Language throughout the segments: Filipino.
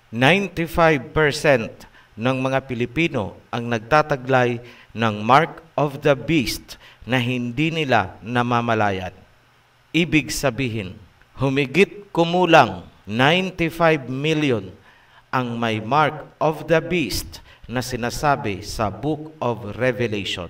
95% ng mga Pilipino ang nagtataglay ng Mark of the Beast na hindi nila namamalayan. Ibig sabihin, humigit kumulang 95 million ang may Mark of the Beast na sinasabi sa Book of Revelation.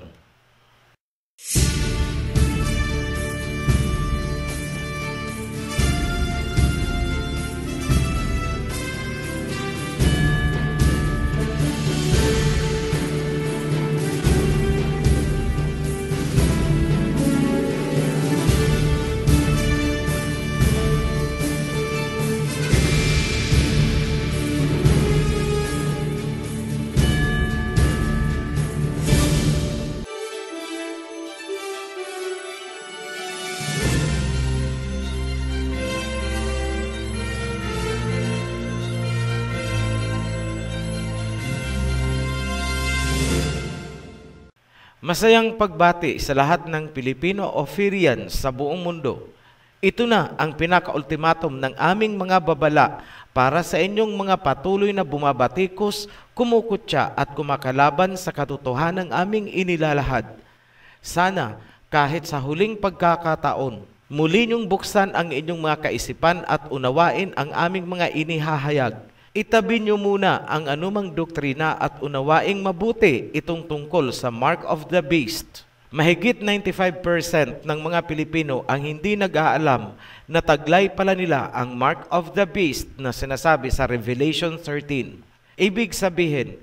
Masayang pagbati sa lahat ng Pilipino-Ophirians sa buong mundo. Ito na ang pinaka-ultimatum ng aming mga babala para sa inyong mga patuloy na bumabatikos, kumukutya at kumakalaban sa katotohanan ng aming inilalahad. Sana kahit sa huling pagkakataon, muli niyong buksan ang inyong mga kaisipan at unawain ang aming mga inihahayag. Itabi niyo muna ang anumang doktrina at unawaing mabuti itong tungkol sa Mark of the Beast. Mahigit 95% ng mga Pilipino ang hindi nag-aalam na taglay pala nila ang Mark of the Beast na sinasabi sa Revelation 13. Ibig sabihin,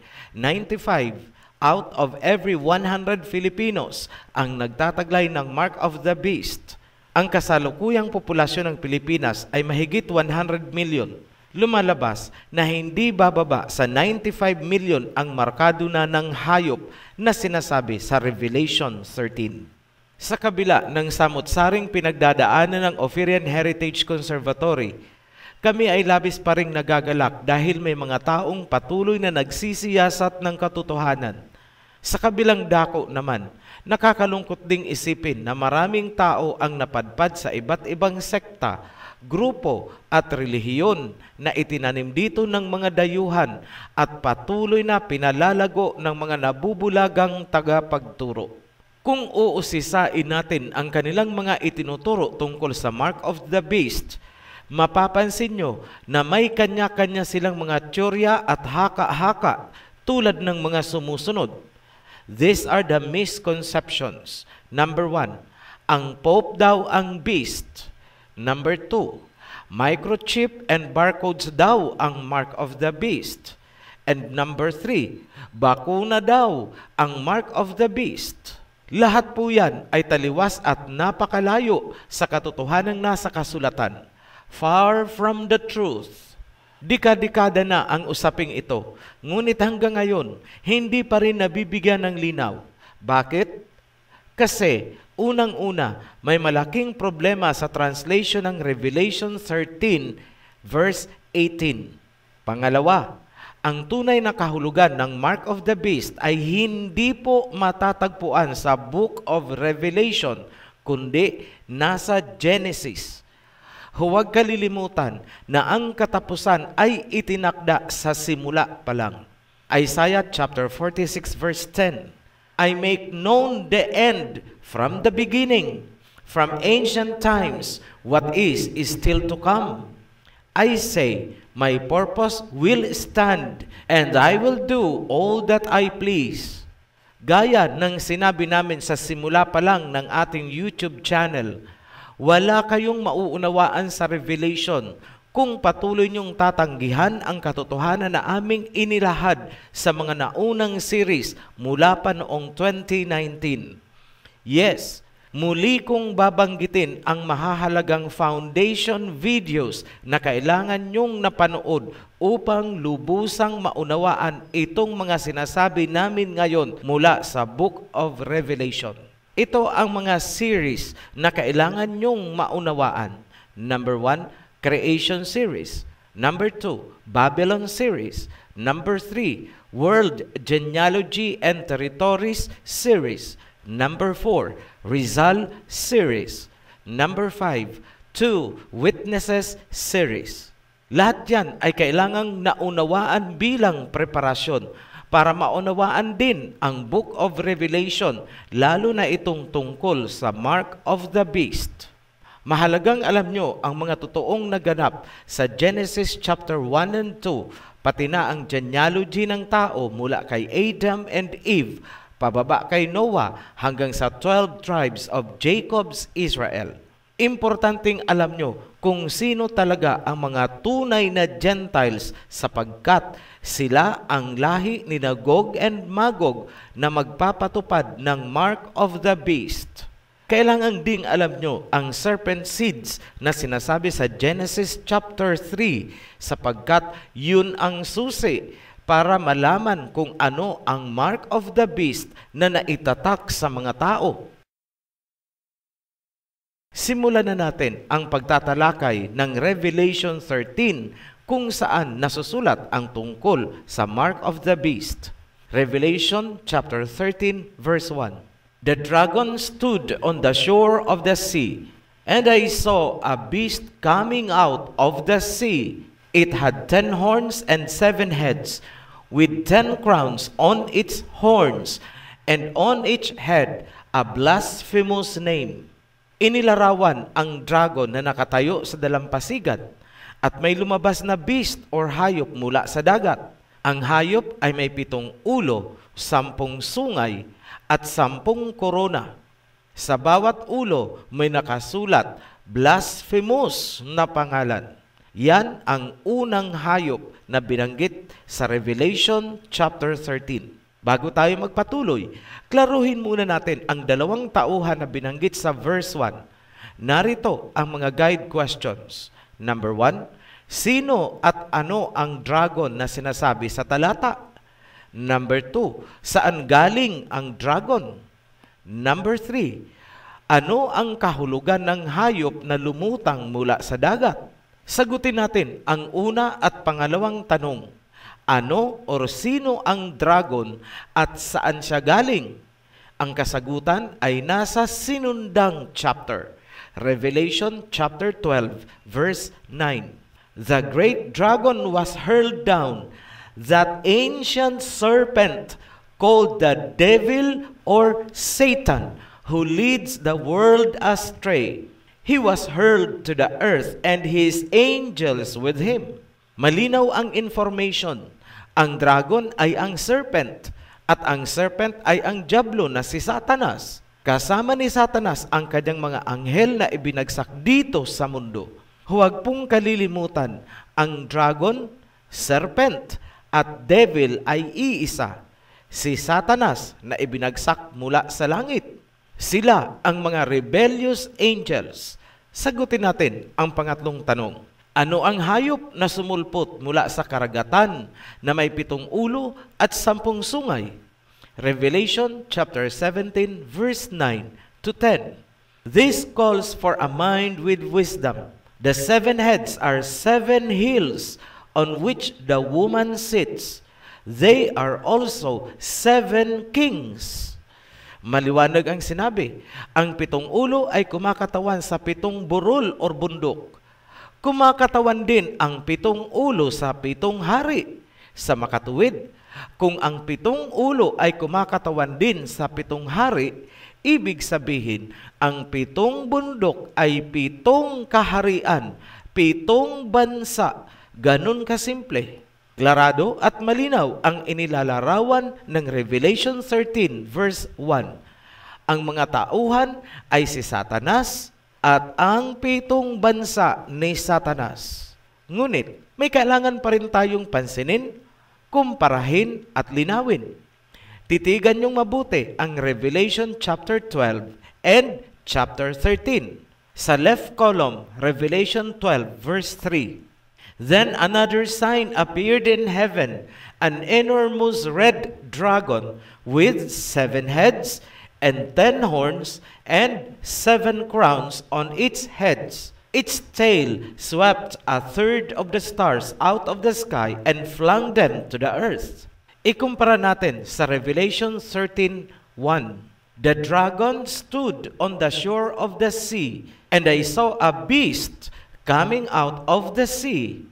95 out of every 100 Filipinos ang nagtataglay ng Mark of the Beast. Ang kasalukuyang populasyon ng Pilipinas ay mahigit 100 million. Lumalabas na hindi bababa sa 95 million ang markado na ng hayop na sinasabi sa Revelation 13. Sa kabila ng samot-saring pinagdadaanan ng Ophirian Heritage Conservatory, kami ay labis pa ring nagagalak dahil may mga taong patuloy na nagsisiyasat ng katotohanan. Sa kabilang dako naman, nakakalungkot ding isipin na maraming tao ang napadpad sa iba't ibang sekta, grupo at relihiyon na itinanim dito ng mga dayuhan at patuloy na pinalalago ng mga nabubulagang tagapagturo. Kung uusisain natin ang kanilang mga itinuturo tungkol sa Mark of the Beast, mapapansin nyo na may kanya-kanya silang mga teorya at haka-haka tulad ng mga sumusunod. These are the misconceptions. Number 1, ang Pope daw ang beast. Number 2, microchip and barcodes daw ang Mark of the Beast. And number 3, bakuna daw ang Mark of the Beast. Lahat po yan ay taliwas at napakalayo sa katotohanan nasa kasulatan. Far from the truth. Dika-dekada na ang usaping ito, ngunit hanggang ngayon, hindi pa rin nabibigyan ng linaw. Bakit? Kasi unang-una, may malaking problema sa translation ng Revelation 13, verse 18. Pangalawa, ang tunay na kahulugan ng Mark of the Beast ay hindi po matatagpuan sa Book of Revelation, kundi nasa Genesis. Huwag kalilimutan na ang katapusan ay itinakda sa simula pa lang. Isaiah chapter 46, verse 10. I make known the end from the beginning, from ancient times, what is still to come. I say, my purpose will stand, and I will do all that I please. Gaya ng sinabi namin sa simula pa lang ng ating YouTube channel, wala kayong mauunawaan sa Revelation kung patuloy niyong tatanggihan ang katotohanan na aming inilahad sa mga naunang series mula pa noong 2019. Yes, muli kong babanggitin ang mahahalagang foundation videos na kailangan niyong napanood upang lubusang maunawaan itong mga sinasabi namin ngayon mula sa Book of Revelation. Ito ang mga series na kailangan niyong maunawaan. Number 1, Creation Series. Number 2, Babylon Series. Number 3, World Genealogy and Territories Series. Number 4, Rizal Series. Number 5, 2 Witnesses Series. Lahat yan ay kailangang naunawaan bilang preparasyon para maunawaan din ang Book of Revelation, lalo na itong tungkol sa Mark of the Beast. Mahalagang alam nyo ang mga totoong naganap sa Genesis chapter 1 and 2, pati na ang genealogy ng tao mula kay Adam and Eve, pababa kay Noah hanggang sa 12 tribes of Jacob's Israel. Importanteng alam nyo kung sino talaga ang mga tunay na Gentiles sapagkat sila ang lahi ni Gog and Magog na magpapatupad ng Mark of the Beast. Kailangan ding alam nyo ang serpent seeds na sinasabi sa Genesis chapter 3 sapagkat yun ang susi para malaman kung ano ang Mark of the Beast na naitatak sa mga tao. Simulan na natin ang pagtatalakay ng Revelation 13 kung saan nasusulat ang tungkol sa Mark of the Beast. Revelation chapter 13 verse 1. The dragon stood on the shore of the sea, and I saw a beast coming out of the sea. It had 10 horns and 7 heads, with 10 crowns on its horns, and on each head a blasphemous name. Inilarawan ang dragon na nakatayo sa dalampasigan, at may lumabas na beast or hayop mula sa dagat. Ang hayop ay may 7 ulo, 10 sungay, at 10 korona. Sa bawat ulo may nakasulat, blasphemous na pangalan. Yan ang unang hayop na binanggit sa Revelation chapter 13. Bago tayo magpatuloy, klaruhin muna natin ang 2 tauhan na binanggit sa verse 1. Narito ang mga guide questions. Number 1, sino at ano ang dragon na sinasabi sa talata? Number 2, saan galing ang dragon? Number 3, ano ang kahulugan ng hayop na lumutang mula sa dagat? Sagutin natin ang una at pangalawang tanong. Ano o sino ang dragon at saan siya galing? Ang kasagutan ay nasa sinundang chapter, Revelation chapter 12, verse 9. The great dragon was hurled down, that ancient serpent called the devil or Satan, who leads the world astray. He was hurled to the earth and his angels with him. Malinaw ang information. Ang dragon ay ang serpent at ang serpent ay ang diablo na si Satanas. Kasama ni Satanas ang kanyang mga anghel na ibinagsak dito sa mundo. Huwag pong kalilimutan, ang dragon, serpent, at devil ay iisa, si Satanas na ibinagsak mula sa langit. Sila ang mga rebellious angels. Sagutin natin ang pangatlong tanong. Ano ang hayop na sumulpot mula sa karagatan na may 7 ulo at 10 sungay? Revelation chapter 17 verse 9 to 10. This calls for a mind with wisdom. The 7 heads are 7 hills on which the woman sits. They are also 7 kings. Maliwanag ang sinabi. Ang 7 ulo ay kumakatawan sa 7 burol or bundok. Kumakatawan din ang 7 ulo sa 7 hari. Sa makatuwid, kung ang 7 ulo ay kumakatawan din sa 7 hari, ibig sabihin, ang 7 bundok ay 7 kaharian, 7 bansa. Ganun kasimple. Klarado at malinaw ang inilalarawan ng Revelation 13 verse 1. Ang mga tauhan ay si Satanas at ang 7 bansa ni Satanas. Ngunit may kailangan pa rin tayong pansinin, kumparahin at linawin. Titigan niyong mabuti ang Revelation chapter 12 and chapter 13. Sa left column, Revelation 12 verse 3. Then another sign appeared in heaven, an enormous red dragon with 7 heads and 10 horns and 7 crowns on its heads. Its tail swept a third of the stars out of the sky and flung them to the earth. Ikumpara natin sa Revelation 13:1. The dragon stood on the shore of the sea, and I saw a beast coming out of the sea.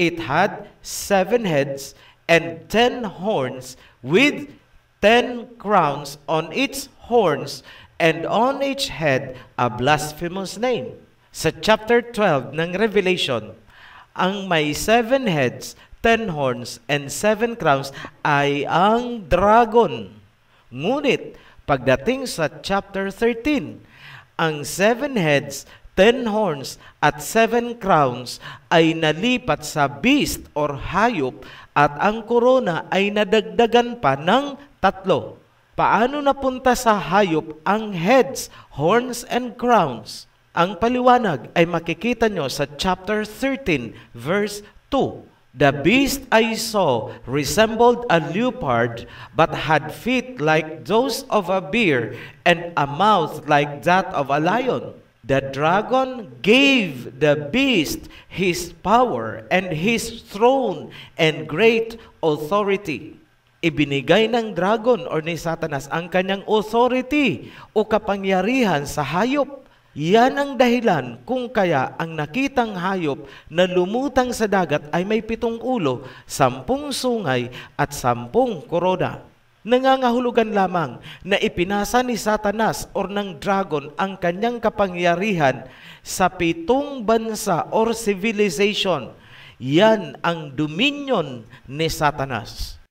It had 7 heads and 10 horns, with 10 crowns on its horns, and on each head a blasphemous name. Sa chapter 12 ng Revelation, ang may 7 heads, 10 horns, and 7 crowns ay ang dragon. Ngunit, pagdating sa chapter 13, ang 7 heads, 10 horns, at 7 crowns ay nalipat sa beast or hayop, at ang korona ay nadagdagan pa ng 3. Paano napunta sa hayop ang heads, horns, and crowns? Ang paliwanag ay makikita nyo sa chapter 13, verse 2. The beast I saw resembled a leopard, but had feet like those of a bear, and a mouth like that of a lion. The dragon gave the beast his power and his throne and great authority. Ibinigay ng dragon or ni Satanas ang kanyang authority o kapangyarihan sa hayop. Yan ang dahilan kung kaya ang nakitang hayop na lumutang sa dagat ay may 7 ulo, 10 sungay at 10 korona. Nangangahulugan lamang na ipinasa ni Satanas or ng dragon ang kanyang kapangyarihan sa 7 bansa or civilization. Yan ang dominion ni Satanas.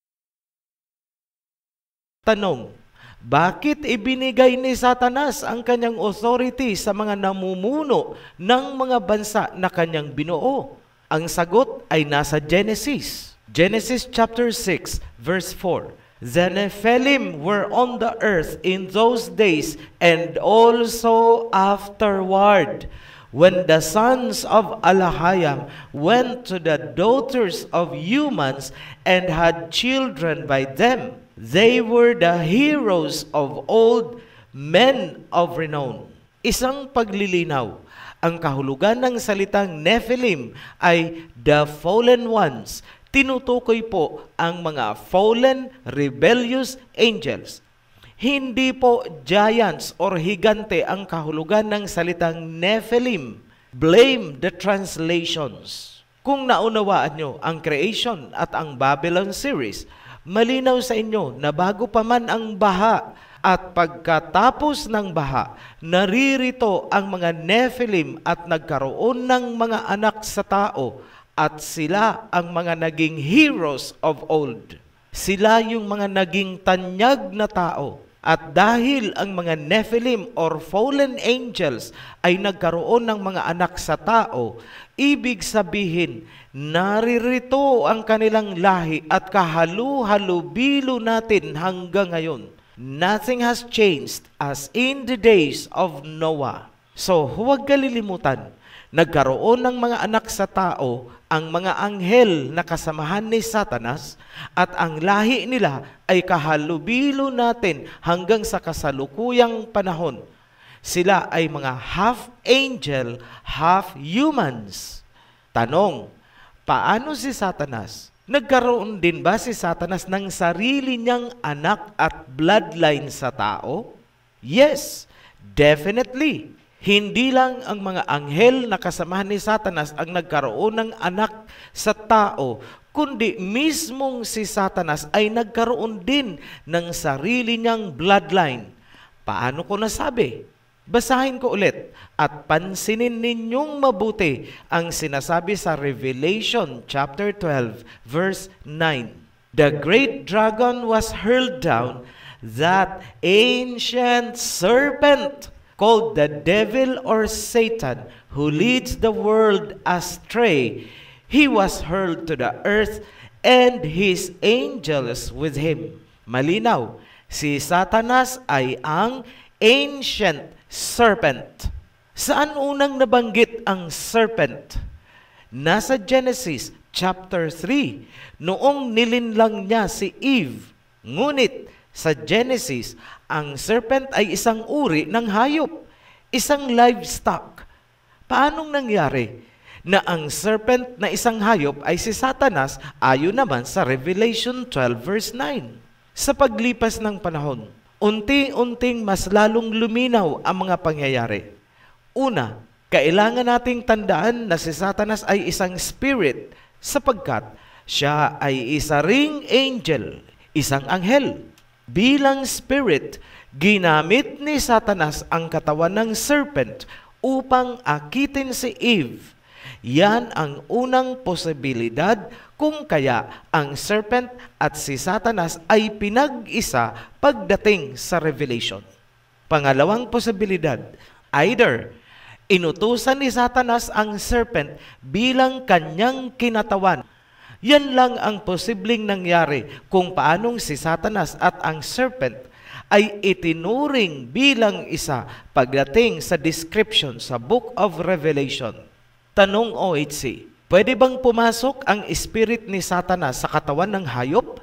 Tanong, bakit ibinigay ni Satanas ang kanyang authority sa mga namumuno ng mga bansa na kanyang binuo? Ang sagot ay nasa Genesis. Genesis chapter 6, verse 4. The Nephilim were on the earth in those days and also afterward, when the sons of Alahayam went to the daughters of humans and had children by them. They were the heroes of old, men of renown. Isang paglilinaw. Ang kahulugan ng salitang Nephilim ay the fallen ones. Tinutukoy po ang mga fallen, rebellious angels. Hindi po giants or higante ang kahulugan ng salitang Nephilim. Blame the translations. Kung naunawaan nyo ang creation at ang Babylon series, malinaw sa inyo na bago pa man ang baha at pagkatapos ng baha, naririto ang mga Nephilim at nagkaroon ng mga anak sa tao at sila ang mga naging heroes of old. Sila yung mga naging tanyag na tao. At dahil ang mga Nephilim or fallen angels ay nagkaroon ng mga anak sa tao, ibig sabihin, naririto ang kanilang lahi at kahalu-halubilo natin hanggang ngayon. Nothing has changed as in the days of Noah. So, huwag kalilimutan, nagkaroon ng mga anak sa tao ang mga anghel na kasamahan ni Satanas at ang lahi nila ay kahalubilo natin hanggang sa kasalukuyang panahon. Sila ay mga half angel, half humans. Tanong, paano si Satanas? Nagkaroon din ba si Satanas ng sarili niyang anak at bloodline sa tao? Yes, definitely. Hindi lang ang mga anghel na kasamahan ni Satanas ang nagkaroon ng anak sa tao, kundi mismong si Satanas ay nagkaroon din ng sarili niyang bloodline. Paano ko nasabi? Basahin ko ulit at pansinin ninyong mabuti ang sinasabi sa Revelation chapter 12 verse 9. The great dragon was hurled down, that ancient serpent called the devil or Satan, who leads the world astray. He was hurled to the earth and his angels with him. Malinaw, si Satanas ay ang ancient serpent. Saan unang nabanggit ang serpent? Nasa Genesis chapter 3, noong nilinlang niya si Eve. Ngunit sa Genesis, ang serpent ay isang uri ng hayop, isang livestock. Paanong nangyari na ang serpent na isang hayop ay si Satanas ayon naman sa Revelation 12 verse 9? Sa paglipas ng panahon, unti-unting mas lalong luminaw ang mga pangyayari. Una, kailangan nating tandaan na si Satanas ay isang spirit, sapagkat siya ay isa ring angel, isang anghel. Bilang spirit, ginamit ni Satanas ang katawan ng serpent upang akitin si Eve. Yan ang unang posibilidad kung kaya ang serpent at si Satanas ay pinag-isa pagdating sa Revelation. Pangalawang posibilidad, either inutusan ni Satanas ang serpent bilang kanyang kinatawan. Yan lang ang posibleng nangyari kung paanong si Satanas at ang serpent ay itinuring bilang isa pagdating sa description sa Book of Revelation. Tanong OHC, pwede bang pumasok ang spirit ni Satanas sa katawan ng hayop?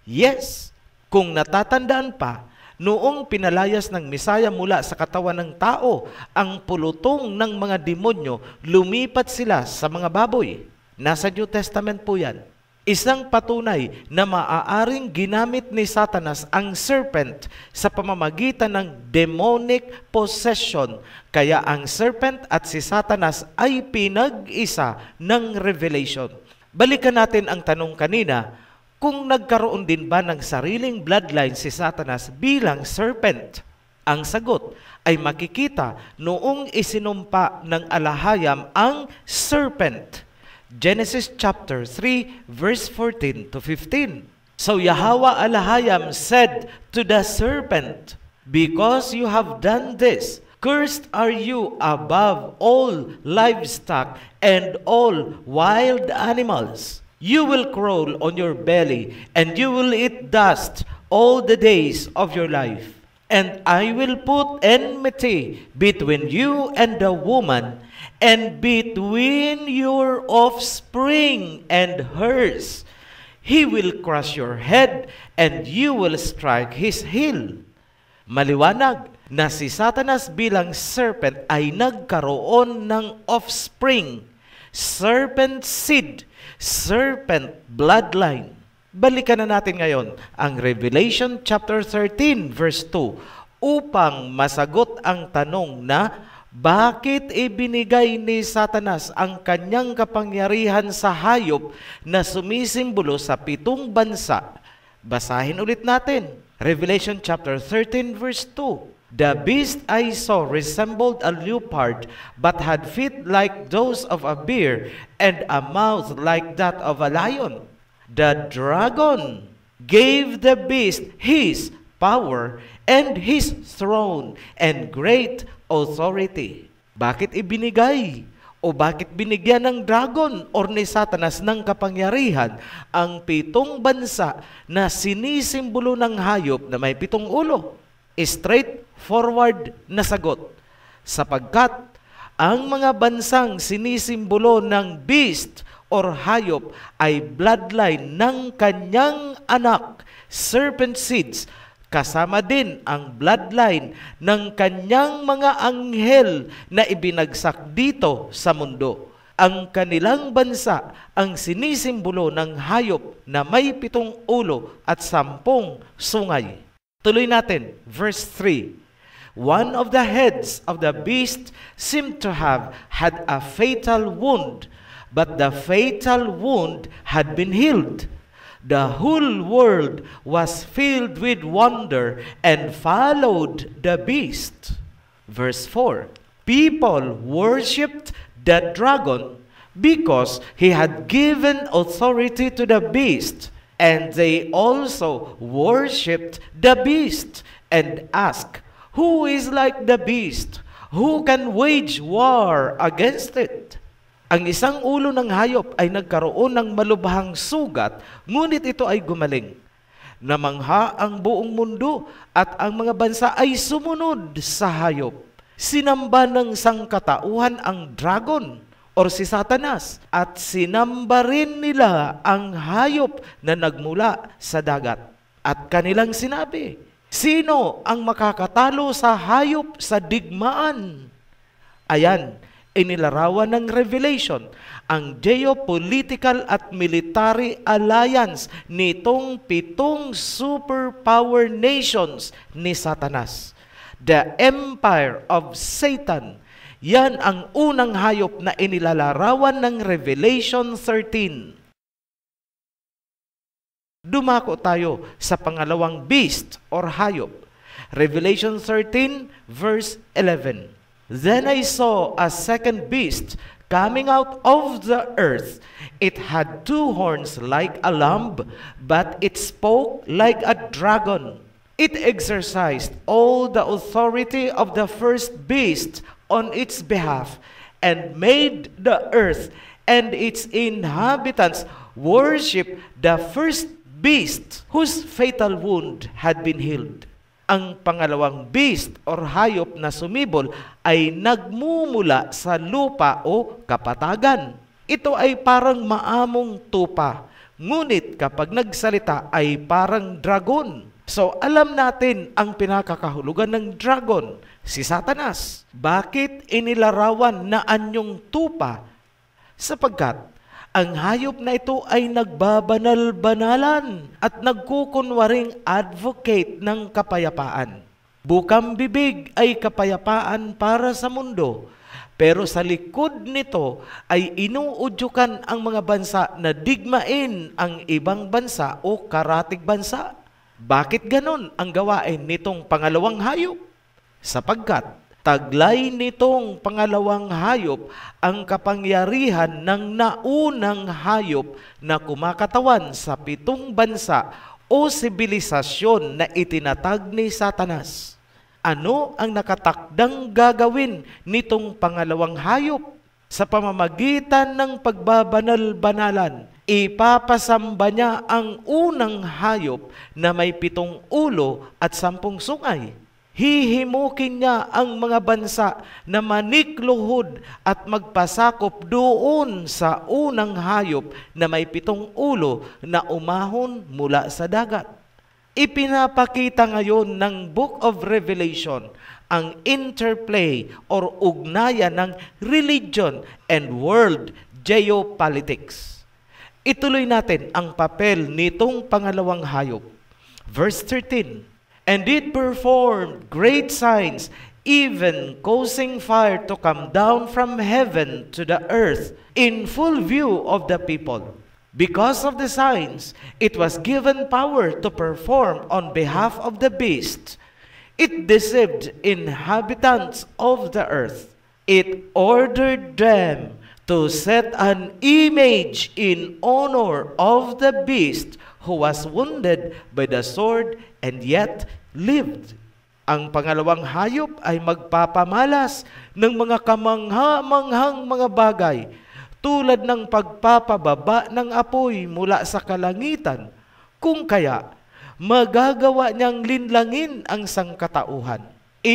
Yes. Kung natatandaan pa, noong pinalayas ng Misaya mula sa katawan ng tao, ang pulutong ng mga demonyo, lumipat sila sa mga baboy. Nasa New Testament po yan. Isang patunay na maaaring ginamit ni Satanas ang serpent sa pamamagitan ng demonic possession. Kaya ang serpent at si Satanas ay pinag-isa ng Revelation. Balikan natin ang tanong kanina, kung nagkaroon din ba ng sariling bloodline si Satanas bilang serpent? Ang sagot ay makikita noong isinumpa ng alahayam ang serpent. Genesis chapter 3 verse 14 to 15. So Yahweh alahayam said to the serpent, "Because you have done this, cursed are you above all livestock and all wild animals. You will crawl on your belly, and you will eat dust all the days of your life. And I will put enmity between you and the woman, and between your offspring and hers. He will crush your head, and you will strike his heel." Maliwanag na si Satanas bilang serpent ay nagkaroon ng offspring, serpent seed, serpent bloodline. Balikan na natin ngayon ang Revelation chapter 13 verse 2 upang masagot ang tanong na bakit ibinigay ni Satanas ang kanyang kapangyarihan sa hayop na sumisimbolo sa 7 bansa. Basahin ulit natin. Revelation chapter 13 verse 2. The beast I saw resembled a leopard, but had feet like those of a bear, and a mouth like that of a lion. The dragon gave the beast his power and his throne and great authority. Bakit ibinigay o bakit binigyan ng dragon or ni Satanas ng kapangyarihan ang 7 bansa na sinisimbolo ng hayop na may 7 ulo? Straightforward na sagot. Sapagkat ang mga bansang sinisimbolo ng beast or hayop ay bloodline ng kanyang anak, serpent seeds, kasama din ang bloodline ng kanyang mga anghel na ibinagsak dito sa mundo. Ang kanilang bansa ang sinisimbolo ng hayop na may 7 ulo at 10 sungay. Tuloy natin, verse 3. One of the heads of the beast seemed to have had a fatal wound, but the fatal wound had been healed. The whole world was filled with wonder and followed the beast. Verse 4. People worshipped the dragon because he had given authority to the beast, and they also worshipped the beast and asked, "Who is like the beast? Who can wage war against it?" Ang isang ulo ng hayop ay nagkaroon ng malubhang sugat, ngunit ito ay gumaling. Namangha ang buong mundo at ang mga bansa ay sumunod sa hayop. Sinamba ng sangkatauhan ang dragon or si Satanas at sinamba rin nila ang hayop na nagmula sa dagat. At kanilang sinabi, "Sino ang makakatalo sa hayop sa digmaan?" Ayan, inilarawan ng Revelation ang geopolitical at military alliance nitong 7 superpower nations ni Satanas. The empire of Satan. Yan ang unang hayop na inilalarawan ng Revelation 13. dumako tayo sa pangalawang beast or hayop. Revelation 13 verse 11. Then I saw a second beast coming out of the earth. It had two horns like a lamb, but it spoke like a dragon. It exercised all the authority of the first beast on its behalf, and made the earth and its inhabitants worship the first beast whose fatal wound had been healed. Ang pangalawang beast or hayop na sumibol ay nagmumula sa lupa o kapatagan. Ito ay parang maamong tupa, ngunit kapag nagsalita ay parang dragon. So alam natin ang pinakakahulugan ng dragon, si Satanas. Bakit inilarawan na anyong tupa? Sapagkat ang hayop na ito ay nagbabanal-banalan at nagkukunwaring advocate ng kapayapaan. Bukang bibig ay kapayapaan para sa mundo, pero sa likod nito ay inuudyukan ang mga bansa na digmain ang ibang bansa o karatig bansa. Bakit ganon ang gawain nitong pangalawang hayop? Sapagkat taglay nitong pangalawang hayop ang kapangyarihan ng naunang hayop na kumakatawan sa 7 bansa o sibilisasyon na itinatag ni Satanas. Ano ang nakatakdang gagawin nitong pangalawang hayop? Sa pamamagitan ng pagbabanal-banalan, ipapasamba niya ang unang hayop na may 7 ulo at 10 sungay. Hihimukin niya ang mga bansa na manikluhod at magpasakop doon sa unang hayop na may 7 ulo na umahon mula sa dagat. Ipinapakita ngayon ng Book of Revelation ang interplay or ugnayan ng religion and world geopolitics. Ituloy natin ang papel nitong pangalawang hayop. Verse 13. And it performed great signs, even causing fire to come down from heaven to the earth in full view of the people. Because of the signs, it was given power to perform on behalf of the beast. It deceived inhabitants of the earth. It ordered them to set an image in honor of the beast who was wounded by the sword and yet lived. Ang pangalawang hayop ay magpapamalas ng mga kamangha-manghang mga bagay tulad ng pagpapababa ng apoy mula sa kalangitan, kung kaya magagawa niyang linlangin ang sangkatauhan.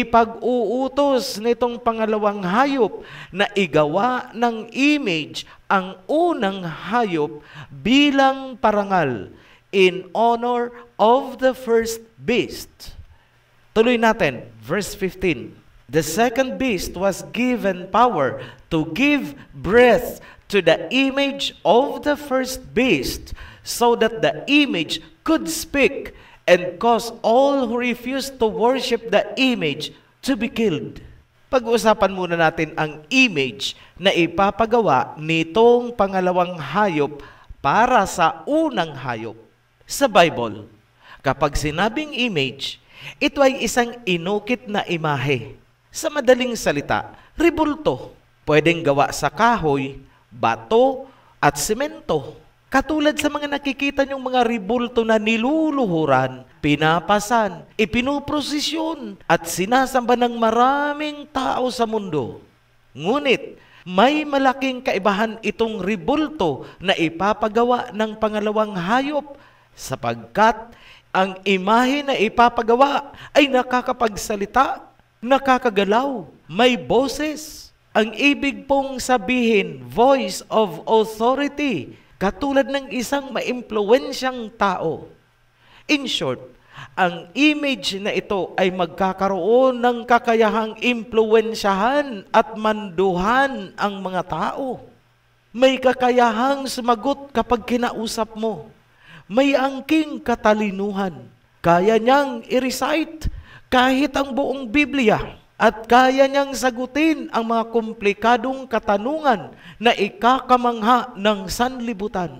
Ipag-uutos nitong pangalawang hayop na igawa ng image ang unang hayop bilang parangal in honor of the first beast. Tuloy natin, verse 15. The second beast was given power to give breath to the image of the first beast, so that the image could speak and cause all who refused to worship the image to be killed. Pag-uusapan muna natin ang image na ipapagawa nitong pangalawang hayop para sa unang hayop. Sa Bible, kapag sinabing image, ito ay isang inukit na imahe. Sa madaling salita, rebulto. Pwedeng gawa sa kahoy, bato, at semento. Katulad sa mga nakikita niyong mga rebulto na niluluhuran, pinapasan, ipinuprosesyon, at sinasamba ng maraming tao sa mundo. Ngunit, may malaking kaibahan itong rebulto na ipapagawa ng pangalawang hayop, sapagkat ang imahe na ipapagawa ay nakakapagsalita, nakakagalaw, may boses. Ang ibig pong sabihin, voice of authority, katulad ng isang maimpluwensyang tao. In short, ang image na ito ay magkakaroon ng kakayahang impluwensyahan at manduhan ang mga tao. May kakayahang sumagot kapag kinausap mo. May angking katalinuhan. Kaya niyang i-recite kahit ang buong Biblia. At kaya niyang sagutin ang mga komplikadong katanungan na ikakamangha ng sanlibutan.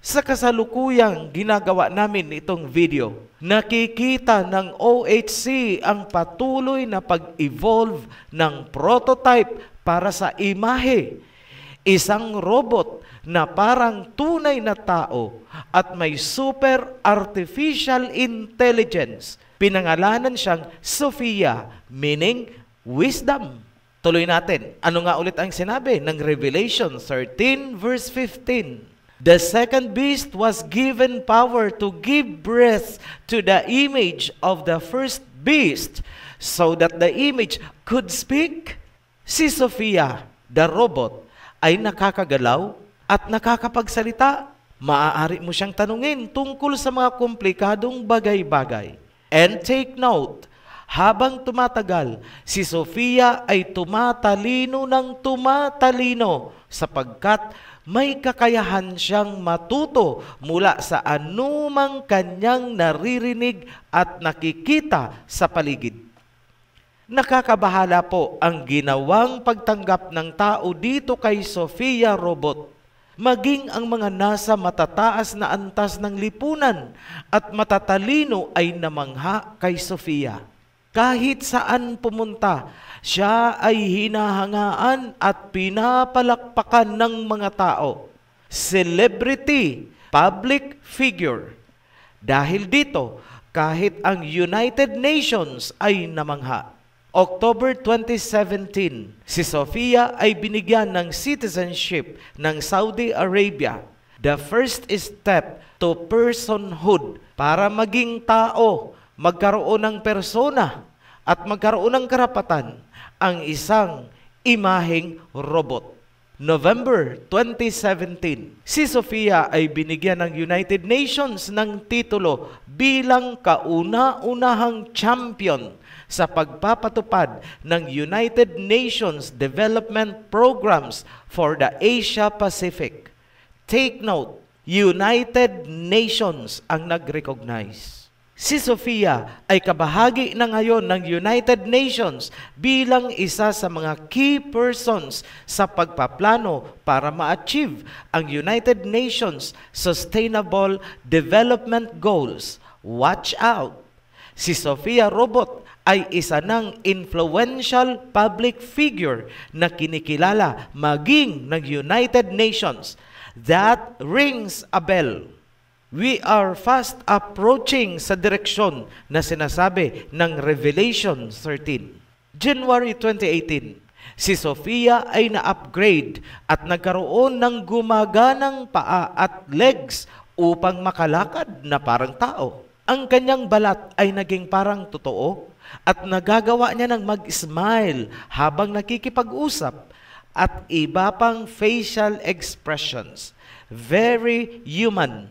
Sa kasalukuyang ginagawa namin itong video, nakikita ng OHC ang patuloy na pag-evolve ng prototype para sa imahe. Isang robot na parang tunay na tao at may super artificial intelligence. Pinangalanan siyang Sophia, meaning wisdom. Tuloy natin. Ano nga ulit ang sinabi ng Revelation 13 verse 15? The second beast was given power to give breath to the image of the first beast so that the image could speak. Si Sophia, the robot, ay nakakagalaw at nakakapagsalita. Maaari mo siyang tanungin tungkol sa mga komplikadong bagay-bagay. And take note, habang tumatagal, si Sophia ay tumatalino ng tumatalino sapagkat may kakayahan siyang matuto mula sa anumang kanyang naririnig at nakikita sa paligid. Nakakabahala po ang ginawang pagtanggap ng tao dito kay Sophia Robot. Maging ang mga nasa matataas na antas ng lipunan at matatalino ay namangha kay Sophia. Kahit saan pumunta, siya ay hinahangaan at pinapalakpakan ng mga tao. Celebrity, public figure. Dahil dito, kahit ang United Nations ay namangha. October 2017, si Sophia ay binigyan ng citizenship ng Saudi Arabia. The first step to personhood para maging tao, magkaroon ng persona at magkaroon ng karapatan ang isang imaheng robot. November 2017, si Sophia ay binigyan ng United Nations ng titulo bilang kauna-unahang champion sa pagpapatupad ng United Nations Development Programs for the Asia Pacific. Take note, United Nations ang nag-recognize. Si Sophia ay kabahagi na ngayon ng United Nations bilang isa sa mga key persons sa pagpaplano para ma-achieve ang United Nations Sustainable Development Goals. Watch out! Si Sophia Robot ay isa ng influential public figure na kinikilala maging ng United Nations. That rings a bell. We are fast approaching sa direksyon na sinasabi ng Revelation 13. January 2018, si Sophia ay na-upgrade at nagkaroon ng gumaganang paa at legs upang makalakad na parang tao. Ang kanyang balat ay naging parang totoo at nagagawa niya ng mag-smile habang nakikipag-usap at iba pang facial expressions. Very human.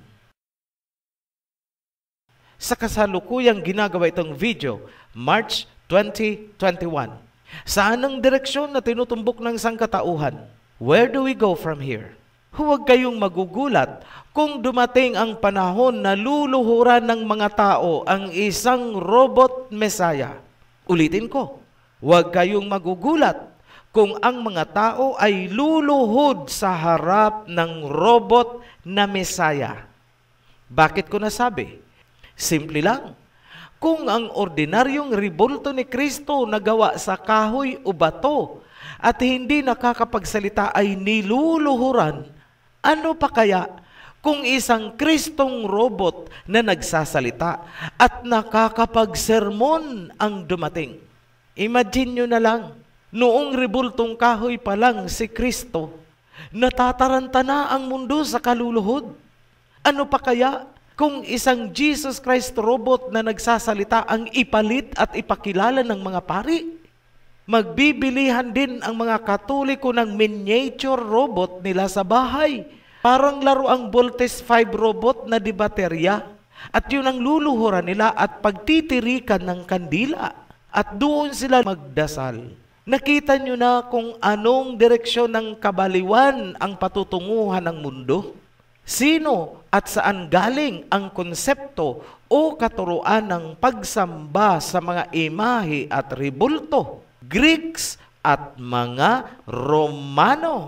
Sa kasalukuyang ginagawa itong video, March 2021. Saan ang direksyon na tinutumbok ng sangkatauhan? Where do we go from here? Huwag kayong magugulat kung dumating ang panahon na luluhuran ng mga tao ang isang robot Messiah. Ulitin ko, huwag kayong magugulat kung ang mga tao ay luluhod sa harap ng robot na Messiah. Bakit ko nasabi? Simple lang. Kung ang ordinaryong rebulto ni Kristo na gawa sa kahoy o bato at hindi nakakapagsalita ay niluluhuran, ano pa kaya kung isang Kristong robot na nagsasalita at nakakapagsermon ang dumating? Imagine nyo na lang, noong rebultong kahoy pa lang si Kristo, natataranta na ang mundo sa kaluluhod. Ano pa kaya kung isang Jesus Christ robot na nagsasalita ang ipalit at ipakilala ng mga pari? Magbibilihan din ang mga Katoliko ng miniature robot nila sa bahay. Parang laruang Voltes 5 robot na di baterya. At yun ang luluhuran nila at pagtitirikan ng kandila. At doon sila magdasal. Nakita nyo na kung anong direksyon ng kabaliwan ang patutunguhan ng mundo? Sino at saan galing ang konsepto o katuruan ng pagsamba sa mga imahe at rebulto? Greeks at mga Romano.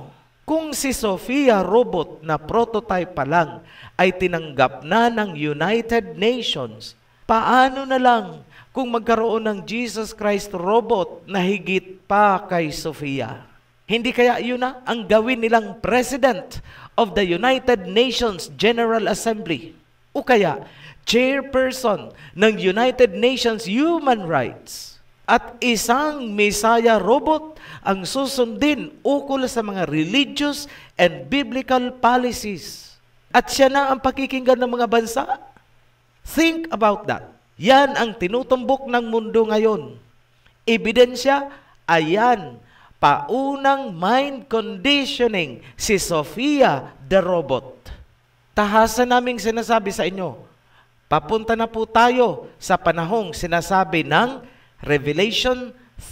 Kung si Sophia robot na prototype pa lang ay tinanggap na ng United Nations, paano na lang kung magkaroon ng Jesus Christ robot na higit pa kay Sophia? Hindi kaya yun na ang gawin nilang President of the United Nations General Assembly? O kaya, chairperson ng United Nations Human Rights? At isang Messiah robot ang susundin ukol sa mga religious and biblical policies. At siya na ang pakikinggan ng mga bansa. Think about that. Yan ang tinutumbok ng mundo ngayon. Ebidensya, ayan, paunang mind conditioning si Sophia the robot. Tahasan naming sinasabi sa inyo, papunta na po tayo sa panahong sinasabi ng Revelation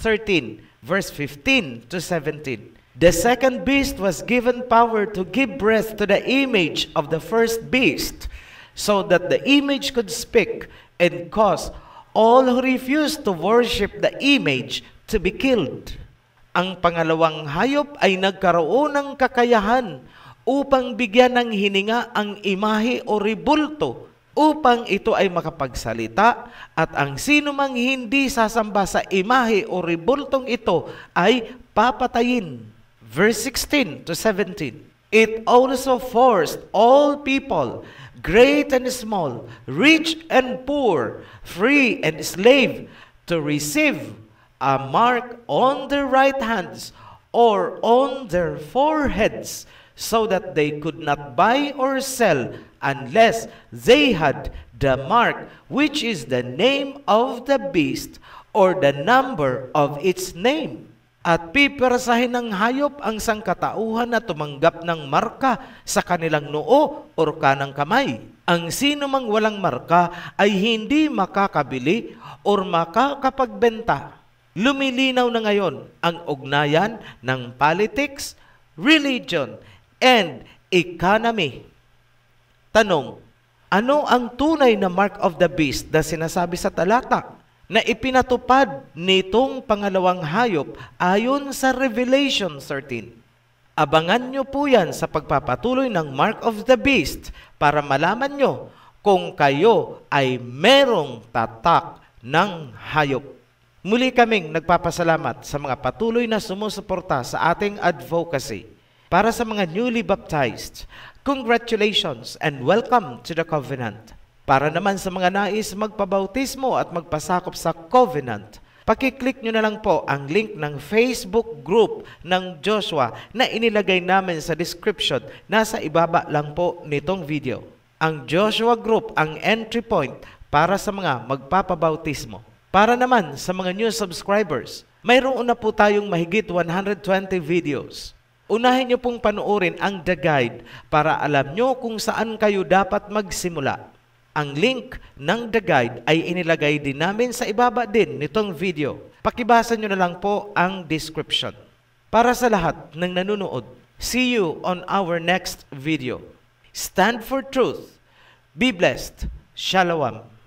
13, verse 15 to 17. The second beast was given power to give breath to the image of the first beast, so that the image could speak and cause all who refused to worship the image to be killed. Ang pangalawang hayop ay nagkaroon ng kakayahan upang bigyan ng hininga ang imahe o rebulto, upang ito ay makapagsalita, at ang sino mang hindi sasamba sa imahe o rebultong ito ay papatayin. Verse 16 to 17. It also forced all people, great and small, rich and poor, free and slave, to receive a mark on their right hands or on their foreheads, so that they could not buy or sell unless they had the mark, which is the name of the beast or the number of its name. At pipirasahin ng hayop ang sangkatauhan na tumanggap ng marka sa kanilang noo o kanang kamay. Ang sino mang walang marka ay hindi makakabili o makakapagbenta. Lumilinaw na ngayon ang ugnayan ng politics, religion, and economy. Tanong, ano ang tunay na mark of the beast na sinasabi sa talata na ipinatupad nitong pangalawang hayop ayon sa Revelation 13? Abangan nyo po yan sa pagpapatuloy ng mark of the beast para malaman nyo kung kayo ay merong tatak ng hayop. Muli kaming nagpapasalamat sa mga patuloy na sumusuporta sa ating advocacy. Para sa mga newly baptized, congratulations and welcome to the Covenant. Para naman sa mga nais magpabautismo at magpasakop sa Covenant, pakiclick nyo na lang po ang link ng Facebook group ng Joshua na inilagay namin sa description. Nasa ibaba lang po nitong video. Ang Joshua group ang entry point para sa mga magpapabautismo. Para naman sa mga new subscribers, mayroon na po tayong mahigit 120 videos. Unahin nyo pong panuorin ang The Guide para alam nyo kung saan kayo dapat magsimula. Ang link ng The Guide ay inilagay din namin sa ibaba din nitong video. Pakibasa nyo na lang po ang description. Para sa lahat ng nanonood, see you on our next video. Stand for truth. Be blessed. Shalom.